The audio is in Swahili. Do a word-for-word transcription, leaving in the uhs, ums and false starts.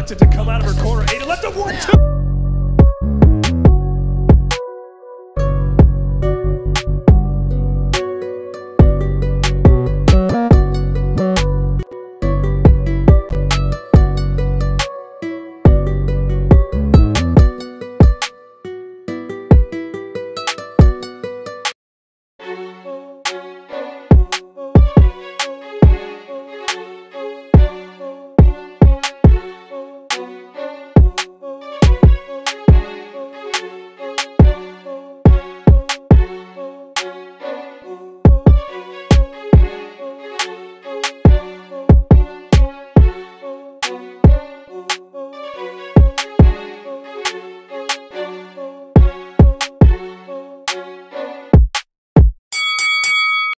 reluctant to come out of her corner. Ada left up one, two.